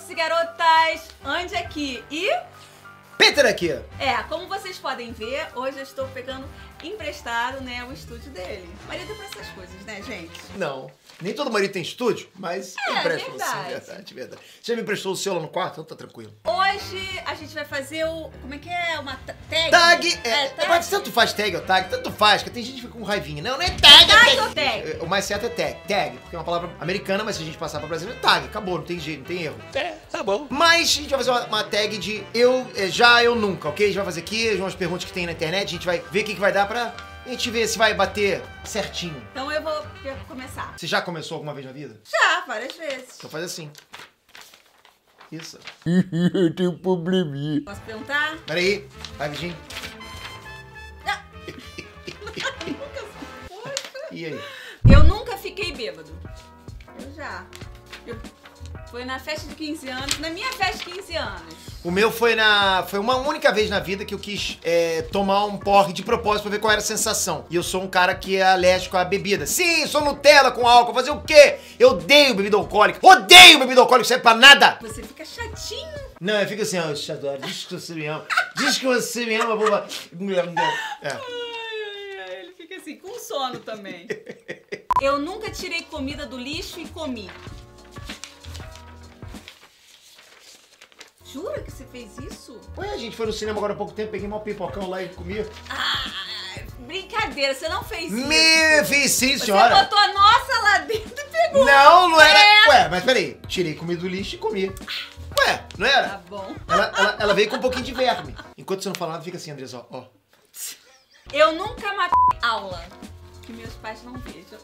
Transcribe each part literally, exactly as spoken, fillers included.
garotos e garotas, Andy aqui e... Peter aqui. É, como vocês podem ver, hoje eu estou pegando emprestado, né, o estúdio dele. Marido é pra essas coisas, né, gente? Não, nem todo marido tem estúdio, mas É, empresta verdade. você, verdade, verdade. Você já me emprestou o seu lá no quarto? Então tá tranquilo. Hoje a gente vai fazer o... como é que é? Uma ta- tag? Tag, é, é tag. mas tanto faz tag ou tag, tanto faz, que tem gente que fica com raivinha. Não, não é tag, é Tag ou tag? O mais certo é tag, tag, porque é uma palavra americana, mas se a gente passar pra brasileiro, é tag, acabou, não tem jeito, não tem erro. É, tá bom. Mas a gente vai fazer uma, uma tag de eu, eh, já, eu nunca, ok? A gente vai fazer aqui umas perguntas que tem na internet, a gente vai ver o que, que vai dar pra a gente ver se vai bater certinho. Então eu vou começar. Você já começou alguma vez na vida? Já, várias vezes. Então faz assim. Isso. Eu tenho um probleminha. Posso perguntar? Peraí, vai, Virgínia. E aí? Eu nunca fiquei bêbado. Eu já. Eu... Foi na festa de quinze anos, na minha festa de quinze anos. O meu foi na. Foi uma única vez na vida que eu quis é, tomar um porre de propósito pra ver qual era a sensação. E eu sou um cara que é alérgico à bebida. Sim, sou Nutella com álcool. Fazer o quê? Eu odeio bebida alcoólica. Odeio bebida alcoólica, serve pra nada! Você fica chatinho. Não, eu fico assim, ó, eu te adoro. Diz que você me ama. Diz que você me ama, boba. É. Ai, ai, ai, ele fica assim, com sono também. Eu nunca tirei comida do lixo e comi. Jura que você fez isso? Ué, a gente foi no cinema agora há pouco tempo, peguei um pipocão lá e comia. Ah, brincadeira, você não fez isso. Me fiz sim, Você senhora. botou a nossa lá dentro e pegou. Não, não era. É. Ué, mas peraí. Tirei comida do lixo e comi. Ué, não era? Tá bom. Ela, ela, ela veio com um pouquinho de verme. Enquanto você não fala nada, fica assim, Andressa, ó. ó. Eu nunca matei aula. Que meus pais não vejam.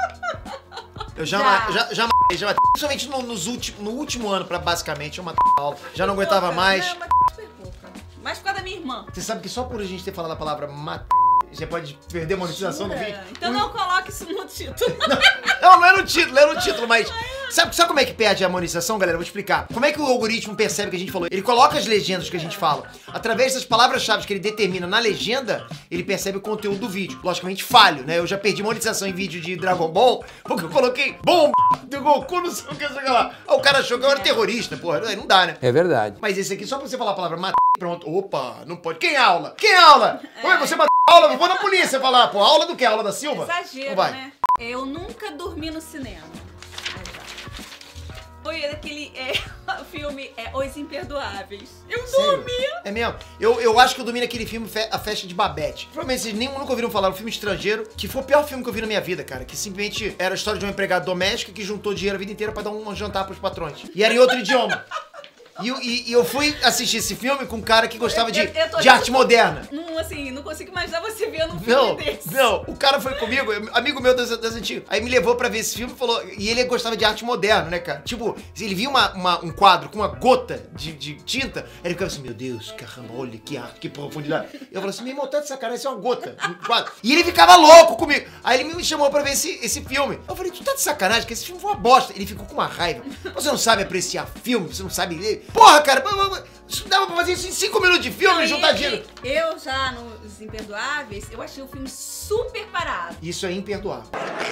Eu já, Já. ma- já, já matei, já matei. Principalmente no, nos últimos, no último ano, pra basicamente, eu matei a aula. Já não aguentava Pouca, mais. Não, mas super pouca. Mas por causa da minha irmã. Você sabe que só por a gente ter falado a palavra mat... já pode perder a monetização no Jura? vídeo? Então O- não coloque isso no título. Não, não é no título, é no título, mas... Sabe, sabe como é que perde a monetização, galera? Eu vou explicar. Como é que o algoritmo percebe o que a gente falou? Ele coloca as legendas que a gente fala. Através das palavras-chave que ele determina na legenda, ele percebe o conteúdo do vídeo. Logicamente falho, né? Eu já perdi monetização em vídeo de Dragon Ball, porque eu coloquei bom do Goku, não sei o que, sei lá. Aí o cara achou que eu era terrorista, porra. Aí não dá, né? É verdade. Mas esse aqui, só pra você falar a palavra mat... pronto. Opa, não pode. Quem aula? Quem aula? Oi, você matou a aula? Eu vou na polícia falar, pô. Aula do quê? Aula da Silva? Exagero, Não vai. né? Eu nunca dormi no cinema. Ai, já. Foi daquele é, filme é, Os Imperdoáveis. Eu Sério? dormi. É mesmo? Eu, eu acho que eu dormi naquele filme Fe- A Festa de Babette. Provavelmente vocês nem, nunca ouviram falar, um filme estrangeiro, que foi o pior filme que eu vi na minha vida, cara. Que simplesmente era a história de uma empregada doméstica que juntou dinheiro a vida inteira pra dar um jantar pros patrões. E era em outro idioma. E, eu- e- e eu fui assistir esse filme com um cara que gostava de, Eu- eu tô- de arte moderna. Não, assim, não consigo imaginar você vendo um filme Não, desse. não, o cara foi comigo, amigo meu das, das antigas. Aí me levou pra ver esse filme e falou. E ele gostava de arte moderna, né, cara? Tipo, se ele via uma, uma- um quadro com uma gota de, de tinta, aí ele ficava assim: meu Deus, caramba, olha que arte, que profundidade. Eu falei assim: meu irmão, tá de sacanagem, isso é uma gota. Um quadro. E ele ficava louco comigo. Aí ele me chamou pra ver esse, esse filme. Eu falei: tu tá de sacanagem, que esse filme foi uma bosta. Ele ficou com uma raiva. Você não sabe apreciar filme, você não sabe ler. Porra, cara, isso dava pra fazer isso em cinco minutos de filme, Não, juntar e- dinheiro. e Eu já, nos Imperdoáveis, eu achei o filme super parado. Isso é imperdoável.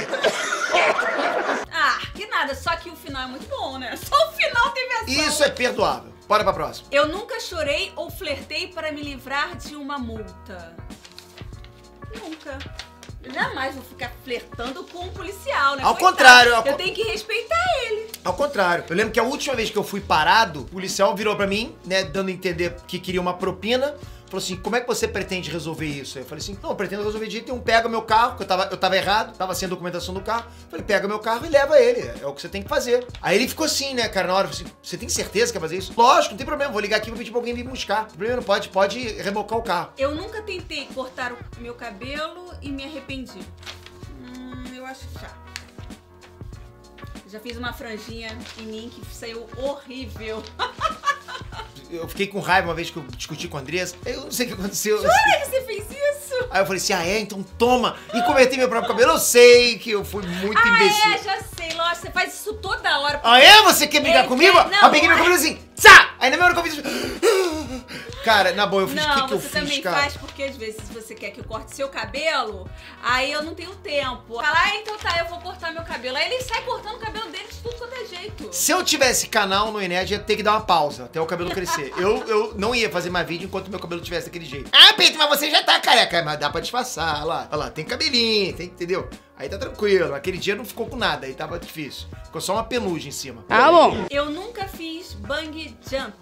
Ah, que nada, só que o final é muito bom, né? Só o final teve ação. Isso é perdoável. Bora pra próxima. Eu nunca chorei ou flertei para me livrar de uma multa. Nunca. Eu jamais vou ficar flertando com um policial, né? Ao Coitado. contrário, ao Eu co- tenho que respeitar ele. Ao contrário, eu lembro que a última vez que eu fui parado, o policial virou pra mim, né, dando a entender que queria uma propina. Falou assim: como é que você pretende resolver isso? Aí eu falei assim: não, eu pretendo resolver de jeito nenhum. Pega meu carro, que eu tava, eu tava errado, tava sem documentação do carro. Falei: pega meu carro e leva ele. É o que você tem que fazer. Aí ele ficou assim, né, cara, na hora. Falei assim: você tem certeza que quer fazer isso? Lógico, não tem problema. Vou ligar aqui e vou pedir pra alguém vir buscar. Não tem problema, não pode, pode rebocar o carro. Eu nunca tentei cortar o meu cabelo e me arrependi. Hum, eu acho que já. Já fiz uma franjinha em mim que saiu horrível. Eu fiquei com raiva uma vez que eu discuti com a Andressa. Eu não sei o que aconteceu. Jura que você fez isso? Aí eu falei assim: ah, é? Então toma. E converti meu próprio cabelo. Eu sei que eu fui muito Ah, imbecil. é, já sei, lógico, você faz isso toda hora. Ah, é? Você quer brigar É, comigo? é, não, Aí eu peguei meu não é. cabelo assim, tsa! Aí na mesma hora que eu fiz assim, Cara, na boa, eu fiz o que, Não, que eu você fiz, também cara? faz porque às vezes você quer que eu corte seu cabelo, aí eu não tenho tempo. Fala, ah, então tá, eu vou cortar meu cabelo. Aí ele sai cortando o cabelo dele de tudo quanto é jeito. Se eu tivesse canal no Enerd, ia ter que dar uma pausa até o cabelo crescer. Eu, eu não ia fazer mais vídeo enquanto meu cabelo tivesse daquele jeito. Ah, Pedro, mas você já tá careca. Mas dá pra disfarçar, olha lá. Olha lá, tem cabelinho, tem, entendeu? Aí tá tranquilo. Aquele dia não ficou com nada, aí tava difícil. Ficou só uma penugem em cima. Ah, bom. Eu nunca fiz bang jump.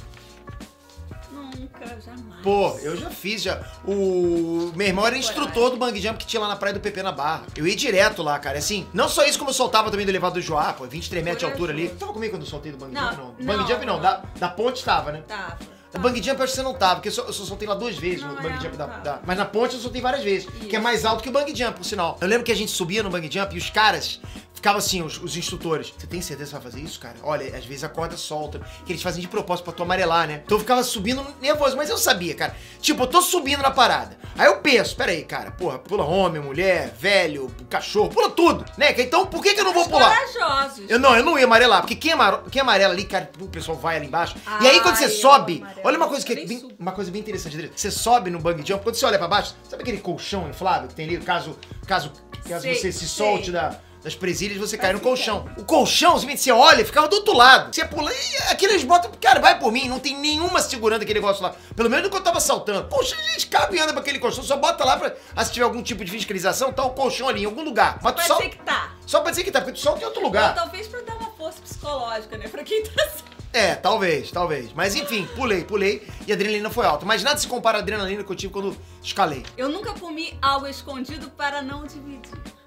Nunca, jamais. Pô, eu já fiz já. O meu irmão era instrutor do bang jump que tinha lá na praia do P P na Barra. Eu ia direto lá, cara. Assim, não só isso, como eu soltava também do elevador do Joá, pô, vinte e três metros de altura ali. Tava comigo quando eu soltei do bang Não, jump, não? não, Bang jump não, não. Da, da ponte tava, né? Tava. O bang jump eu acho que você não tava, porque eu só, eu só soltei lá duas vezes Não, no é, bang jump da, tá. da- Mas na ponte eu soltei várias vezes, que é Isso. mais alto que o bang jump, por sinal. Eu lembro que a gente subia no bang jump e os caras ficavam assim, os, os instrutores. Você tem certeza que você vai fazer isso, cara? Olha, às vezes a corda solta, que eles fazem de propósito pra tu amarelar, né? Então eu ficava subindo nervoso, mas eu sabia, cara. Tipo, eu tô subindo na parada. Aí eu penso, peraí, cara, porra, pula homem, mulher, velho, cachorro, pula tudo, né? Então por que que eu não vou pular? Corajosos. Eu não, eu não ia amarelar, porque quem, amar, quem amarela ali, cara, o pessoal vai ali embaixo. E aí quando você Ai, eu sobe, amarelo. olha uma coisa que é Nem bem- subo. uma coisa bem interessante, Adriana. Você sobe no bungee jump, quando você olha pra baixo, sabe aquele colchão inflável que tem ali, caso, caso, caso Sei, você se sei. solte da, das presilhas, você cai no Assim, colchão. O colchão, simplesmente você olha, ficava do outro lado. Você pula e aqueles botam, cara, vai por mim, não tem nenhuma segurando aquele negócio lá. Pelo menos quando eu tava saltando. Poxa, a gente cabe e anda pra aquele colchão, só bota lá pra, ah, se tiver algum tipo de fiscalização, tá o colchão ali em algum lugar. Mas tu Pode sol- ser que tá. Só pra dizer que tá, porque tu solta em outro Ou lugar. talvez pra dar uma força psicológica, né? Pra quem tá... É, talvez, talvez. Mas enfim, pulei, pulei e a adrenalina foi alta. Mas nada se compara à adrenalina que eu tive quando escalei. Eu nunca comi algo escondido para não dividir.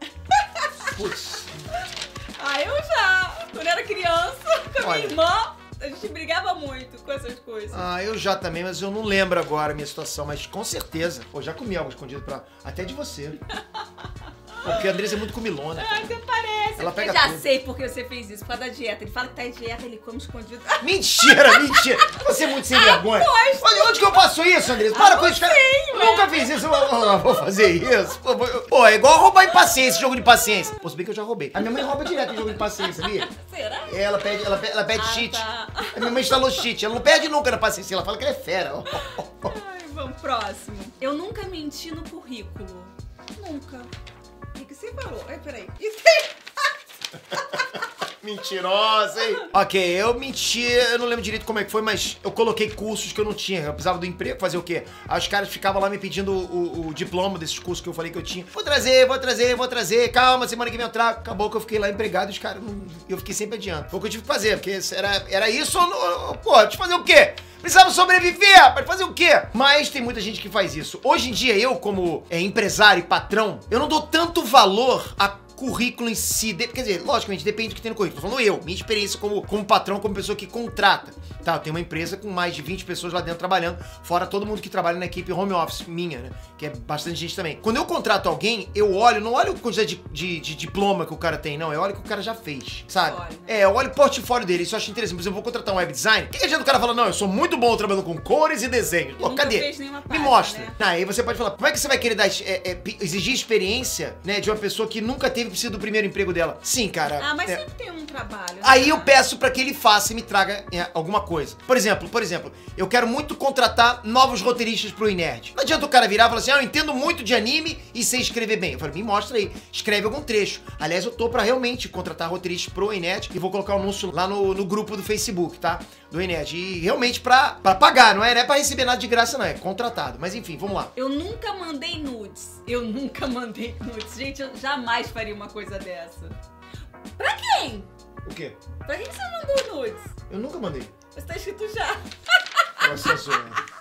Putz. Ah, eu já. Quando era criança, com a minha Olha. irmã, a gente brigava muito com essas coisas. Ah, eu já também, mas eu não lembro agora a minha situação. Mas com certeza. Pô, já comi algo escondido pra... até de você. Pô, porque a Andressa é muito comilona. Ah, até parece. Ela pega eu já tudo. sei porque você fez isso, por causa da dieta. Ele fala que tá em dieta, ele come escondido. Mentira, mentira. Você é muito sem vergonha. Aposto. Olha, onde que eu faço isso, Andressa? Para Ah, com isso, cara. sei, Eu ué. nunca fiz isso. Eu eu vou fazer isso. Pô, vou- Pô, é igual roubar em paciência, jogo de paciência. Pô, se bem que eu já roubei. A minha mãe rouba direto em jogo de paciência, sabia? Será? Ela pede, ela pede, ela pede Ah, cheat. tá. A minha mãe instalou cheat. Ela não perde nunca na paciência. Ela fala que ela é fera. Ai, vamos, próximo. Eu nunca menti no currículo. Nunca. O que você falou? Ai, peraí. Isso aí. Mentirosa, hein? Ok, eu menti, eu não lembro direito como é que foi, mas eu coloquei cursos que eu não tinha. Eu precisava do emprego, fazer o quê? Aí os caras ficavam lá me pedindo o, o diploma desses cursos que eu falei que eu tinha. Vou trazer, vou trazer, vou trazer. Calma, semana que vem eu trago. Acabou que eu fiquei lá empregado e os caras, não- eu fiquei sempre adiante. Foi o que eu tive que fazer, porque era, era isso ou não... Pô, deixa eu fazer o quê? Precisava sobreviver, rapaz, fazer o quê? Mas tem muita gente que faz isso. Hoje em dia, eu, como é, empresário e patrão, eu não dou tanto valor a currículo em si, de- quer dizer, logicamente, depende do que tem no currículo. Tô falando eu, minha experiência como, como patrão, como pessoa que contrata. Tá, eu tenho uma empresa com mais de vinte pessoas lá dentro trabalhando, fora todo mundo que trabalha na equipe home office minha, né? Que é bastante gente também. Quando eu contrato alguém, eu olho, não olho a quantidade de, de, de diploma que o cara tem, não. Eu olho o que o cara já fez, sabe? Olha. É, eu olho o portfólio dele, isso eu acho interessante. Por exemplo, eu vou contratar um web design. O que, que adianta o cara falar, não, eu sou muito bom trabalhando com cores e desenhos? Pô, Nunca cadê? fez nenhuma Me página, mostra. né? Ah, aí você pode falar, como é que você vai querer dar, é, é, pi- exigir experiência, né, de uma pessoa que nunca teve que ser do primeiro emprego dela? Sim, cara. Ah, mas é. sempre tem um trabalho. né? Aí eu peço pra que ele faça e me traga é, alguma coisa. Por exemplo, por exemplo, eu quero muito contratar novos roteiristas pro Inerd. Não adianta o cara virar e falar assim, ah, eu entendo muito de anime e sei escrever bem. Eu falo, me mostra aí, escreve algum trecho. Aliás, eu tô pra realmente contratar roteiristas pro Inerd e vou colocar o anúncio lá no, no grupo do Facebook, tá? Do Inerd. E realmente pra, pra pagar, não é, não é pra receber nada de graça, não, é contratado. Mas enfim, vamos lá. Eu nunca mandei nudes. Eu nunca mandei nudes. Gente, eu jamais faria uma coisa dessa. Pra quem? O quê? Pra quem você mandou nudes? Eu nunca mandei. Mas tá escrito já. Nossa, zoa.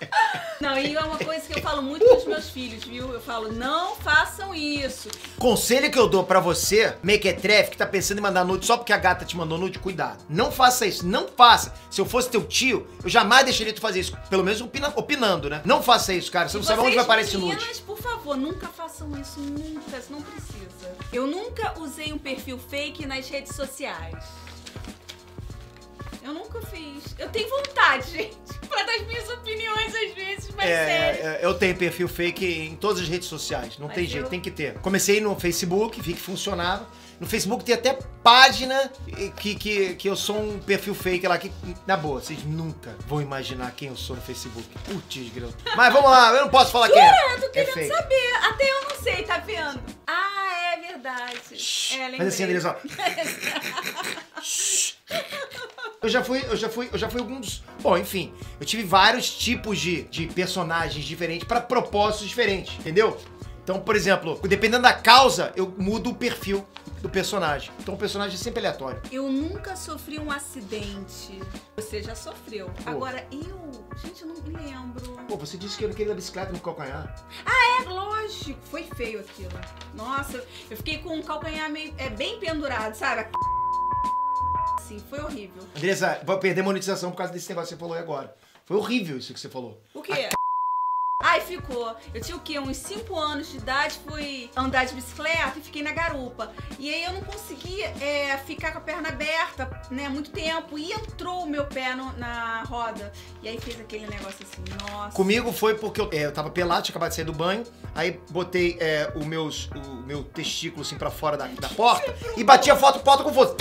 Não, e é uma coisa que eu falo muito com os meus filhos, viu? Eu falo, não façam isso. Conselho que eu dou pra você, mequetrefe, que tá pensando em mandar nude só porque a gata te mandou nude, cuidado. Não faça isso, não faça. Se eu fosse teu tio, eu jamais deixaria tu fazer isso. Pelo menos opina- opinando, né? Não faça isso, cara. Você não sabe onde vai parar esse nude. Meninas, por favor, nunca façam isso, nunca, isso não precisa. Eu nunca usei um perfil fake nas redes sociais. Eu nunca fiz. Eu tenho vontade, gente. causa das minhas opiniões, às vezes, mas É, sério. é, eu tenho perfil fake em todas as redes sociais. Não Mas tem jeito, eu- tem que ter. Comecei no Facebook, vi que funcionava. No Facebook tem até página que, que, que eu sou um perfil fake lá. Que, na boa, vocês nunca vão imaginar quem eu sou no Facebook. Putz, grilo. Mas vamos lá, eu não posso falar quem é. Eu tô É querendo fake. saber. Até eu não sei, tá vendo? Ah, é verdade. É, lembrei. Faz assim, Andressa, ó. Eu já fui, eu já fui, eu já fui alguns. Bom, enfim, eu tive vários tipos de, de personagens diferentes pra propósitos diferentes, entendeu? Então, por exemplo, dependendo da causa, eu mudo o perfil do personagem. Então o personagem é sempre aleatório. Eu nunca sofri um acidente. Você já sofreu. Agora, eu... Gente, eu não me lembro. Pô, você disse que eu não queria da bicicleta no calcanhar. É, lógico. Foi feio aquilo. Nossa, eu fiquei com um calcanhar meio... É bem pendurado, sabe? Assim, foi horrível. Andressa, vou perder monetização por causa desse negócio que você falou aí agora. Foi horrível isso que você falou. O quê? Ai, ficou. Eu tinha o quê? Uns cinco anos de idade, fui andar de bicicleta e fiquei na garupa. E aí eu não conseguia é, ficar com a perna aberta, né, muito tempo. E entrou o meu pé no- na roda. E aí fez aquele negócio assim, nossa. Comigo foi porque eu, é, eu tava pelado, tinha acabado de sair do banho. Aí botei é, o, meus, o meu testículo assim pra fora da, da porta e bati a foto porta com força.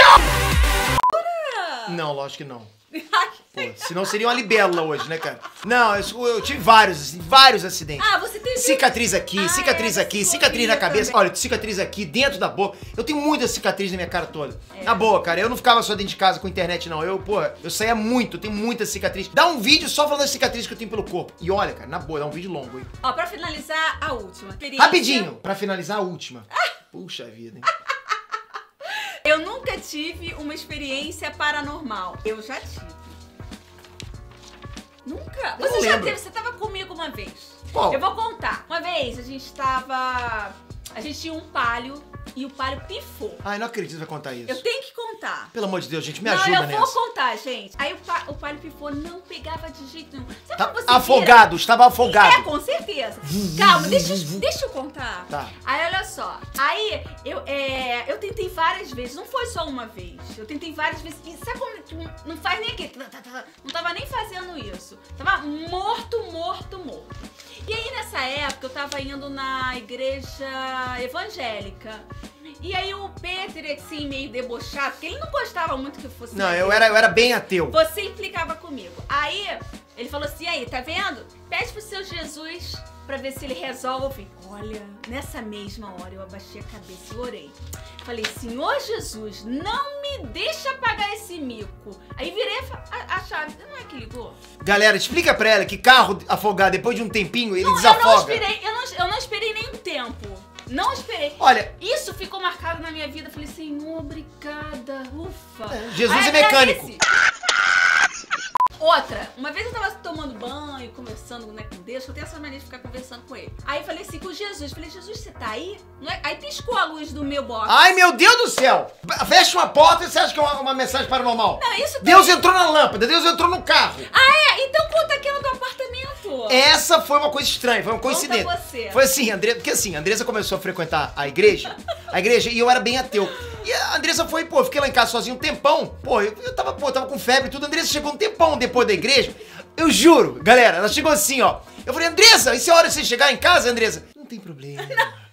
Não, lógico que não. Pô, senão seria uma libélula hoje, né, cara? Não, eu, eu tive vários, assim, vários acidentes. Ah, você teve... Cicatriz aqui, Ah, cicatriz é, aqui, você cicatriz na corria cabeça. também. Olha, cicatriz aqui, dentro da boca. Eu tenho muita cicatriz na minha cara toda. É. Na boa, cara. Eu não ficava só dentro de casa com internet, não. Eu, pô, eu saía muito, eu tenho muita cicatriz. Dá um vídeo só falando das cicatrizes que eu tenho pelo corpo. E olha, cara, na boa, dá um vídeo longo, hein? Ó, pra finalizar, a última. Experiência- Rapidinho, pra finalizar a última. Puxa vida, hein? Eu nunca tive uma experiência paranormal. Eu já tive. Nunca? Eu Você não já lembro. teve, você tava comigo uma vez. Qual? Eu vou contar. Uma vez a gente tava... A gente tinha um palio e o palio pifou. Ai, não acredito que vai contar isso. Eu tenho que contar. Pelo amor de Deus, gente, me não, ajuda eu vou nessa. contar, gente. Aí o, pa, o palio pifou, não pegava de jeito nenhum. Sabe Tá quando você afogado, estava vira? afogado. É, com certeza. Calma, deixa, eu- deixa eu contar. Tá. Aí, olha só. Aí, eu, é, eu tentei várias vezes. Não foi só uma vez. Eu tentei várias vezes. E sabe como tipo, não faz nem aqui? Não tava nem fazendo isso. Tava morto, morto, morto. E aí, nessa época, eu tava indo na igreja evangélica. E aí, o Peter, assim, meio debochado, porque ele não gostava muito que eu fosse Não, na eu igreja. era, eu era bem ateu. Você implicava comigo. Aí, ele falou assim, aí, tá vendo? Pede pro seu Jesus pra ver se ele resolve. Olha, nessa mesma hora eu abaixei a cabeça e orei. Falei, Senhor Jesus, não me deixa pagar esse mico. Aí virei a, a chave. Não é que ligou? Galera, explica pra ela que carro afogado, depois de um tempinho, ele Não, eu não desafoga. esperei, eu não, eu não esperei nem um tempo. Não esperei. Olha, Isso ficou marcado na minha vida. Falei, Senhor, obrigada. Ufa. Jesus Aí é mecânico. agradeci. Outra, uma vez eu tava tomando banho, conversando, né, com Deus, que eu tenho essa mania de ficar conversando com ele. Aí eu falei assim com Jesus, falei, Jesus, você tá aí? Não é? Aí piscou a luz do meu box. ai meu Deus do céu! Fecha uma porta e você acha que é uma, uma mensagem paranormal? Não, isso Deus entrou na lâmpada, Deus entrou no carro. Ah, é? Então conta aquela do apartamento. Essa foi uma coisa estranha, foi uma coincidência. Conta você. Foi assim, André, porque assim, a Andressa começou a frequentar a igreja, a igreja, e eu era bem ateu. E a Andressa foi, pô, eu fiquei lá em casa sozinho um tempão. Pô, eu, eu tava, pô, tava com febre e tudo. A Andressa chegou um tempão depois da igreja. Eu juro, galera, ela chegou assim, ó. Eu falei, Andressa, e se é hora de você chegar em casa, Andressa? Não tem problema.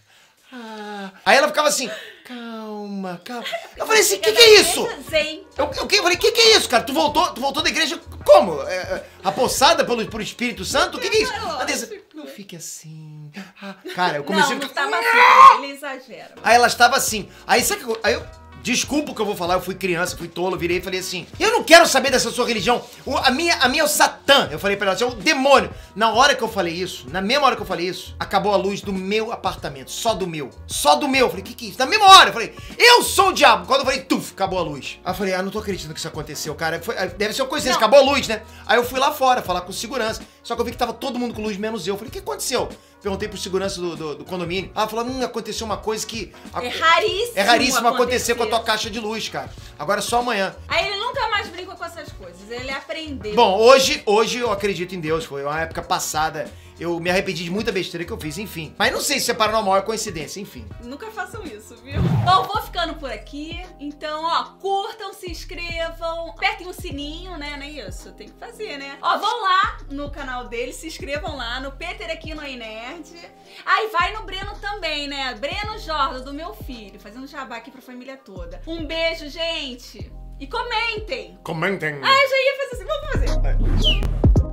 Ah. Aí ela ficava assim, calma, calma. Eu falei assim, o que, que é isso? Zen. Eu, eu, eu falei, o que, que é isso, cara? Tu voltou, tu voltou da igreja como? É, é, apossada pelo, pelo Espírito Santo? O que, que é isso? Lógico. Andressa, não fique assim. Ah, cara, eu comecei Não, a não tava assim, ele exagera. Aí ela estava assim. Aí sabe que eu, aí eu desculpa o que eu vou falar, eu fui criança, fui tolo, virei e falei assim: eu não quero saber dessa sua religião. O- a, minha, a minha é o Satã. Eu falei pra ela assim, é o demônio. Na hora que eu falei isso, na mesma hora que eu falei isso, acabou a luz do meu apartamento. Só do meu. Só do meu. Eu falei, que que é isso? Na mesma hora, eu falei, eu sou o diabo. Quando eu falei, tuf, acabou a luz. Aí eu falei, ah, não tô acreditando que isso aconteceu, cara. Foi- deve ser uma coincidência, Não. acabou a luz, né? Aí eu fui lá fora falar com segurança. Só que eu vi que tava todo mundo com luz, menos eu. Eu falei, o que aconteceu? Perguntei pro segurança do, do, do condomínio. Ela falou, hum, aconteceu uma coisa que... É raríssimo. É raríssimo acontecer com a tua acontecer. caixa de luz, cara. Agora só amanhã. Aí ele nunca mais brinca com essas coisas, ele aprendeu. Bom, hoje, hoje eu acredito em Deus. Foi uma época passada. eu me arrependi de muita besteira que eu fiz, enfim. Mas não sei se é paranormal, é coincidência, enfim. Nunca façam isso, viu? Bom, vou ficando por aqui. Então, ó, curtam, se inscrevam, apertem o sininho, né? Não é isso? Tem que fazer, né? Ó, vão lá no canal dele, se inscrevam lá no Peter aqui no iNerd. Aí ah, vai no Breno também, né? Breno Jordan, do meu filho, fazendo jabá aqui pra família toda. Um beijo, gente! E comentem! Comentem! Ah, eu já ia fazer assim, vamos fazer! Vai.